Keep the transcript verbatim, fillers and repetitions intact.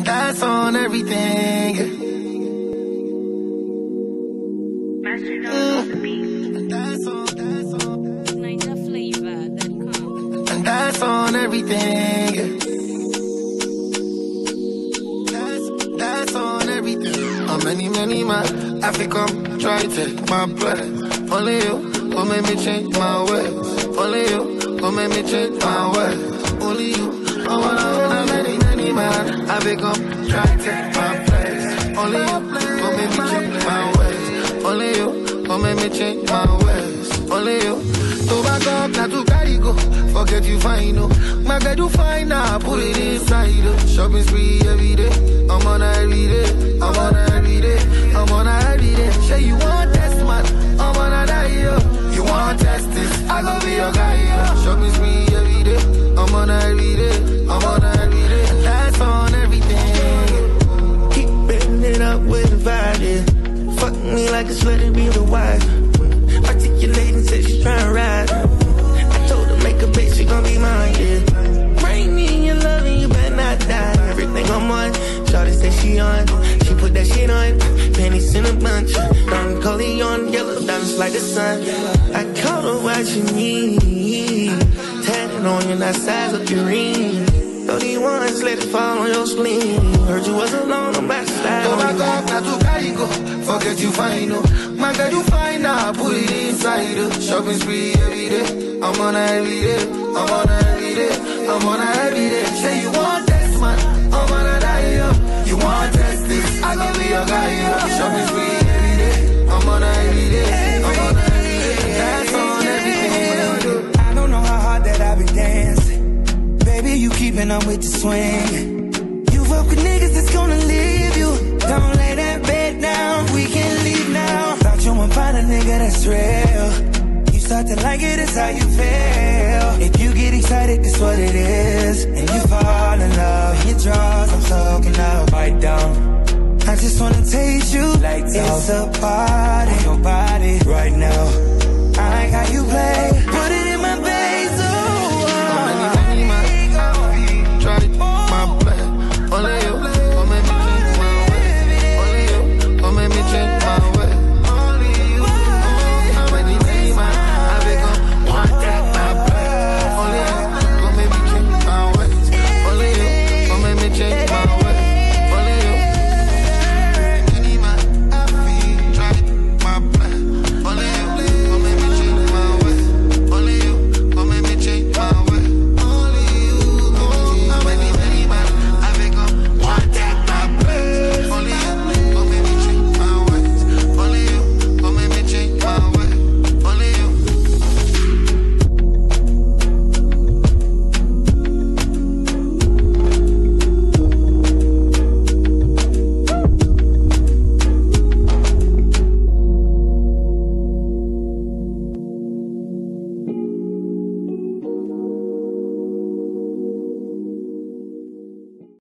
And that's on everything. Mm. And that's on, that's on. Niger flavor that comes. And that's on everything. That's, that's on everything. How many, many man I think I'm trying to take my place. Only you will make me change my ways. Only you will make me change my ways. Only you. I wanna, wanna many, many man I think I'm trying to take my place. Only you will make me change my ways. Only you will make me change my ways. Only you. To back up, not to carry go. Forget you fine, no. My girl, you fine now, put it inside. Oh. Shopping spree every day. I'm on a every day. I'm on a every day. I'm on a every day. Say you want test, man. I'm on a die, yo. You want test this? I gon' be your guy, yo. Shopping spree every day. I'm on a every day. I'm on a every day. And that's on everything. Keep bending it up with a vibe, yeah. Fuck me like a slut and be the wife. Articulating, said she's tryna ride. I told her make a bitch, she gon' be mine, yeah. Bring me in your love and you better not die. Everything I'm on, shawty said she on. She put that shit on, panties in a bunch. Don Corleone, yellow diamonds like the sun. I caught her watching me, tatted on you, that size of your ring. thirty ones, let it fall on your spleen. Heard you was alone, I'm back to slide. Go back up, not to carry go. Forget you fine, no. My girl, you fine now, put it inside. Oh. Shopping spree every day. I'm on a every day. I'm on a every day. I'm on a every day. Say you want test, man. I'm on a die, yo. You want test this? I gon' be your guy, yo. Shopping spree every day. I'm on a every day. I'm on a every day. That's on everything. I don't know how hard that I be dancing. Baby, you keeping up with the swing. You fuck with niggas that's gonna leave you. Don't lay that bed down, we can leave now. Thought you would find a nigga that's real. You start to like it, it's how you feel. If you get excited, that's what it is. And you fall in love, your draws, I'm soaking up. Bite down, I just wanna taste you like it's a party. Your body right now.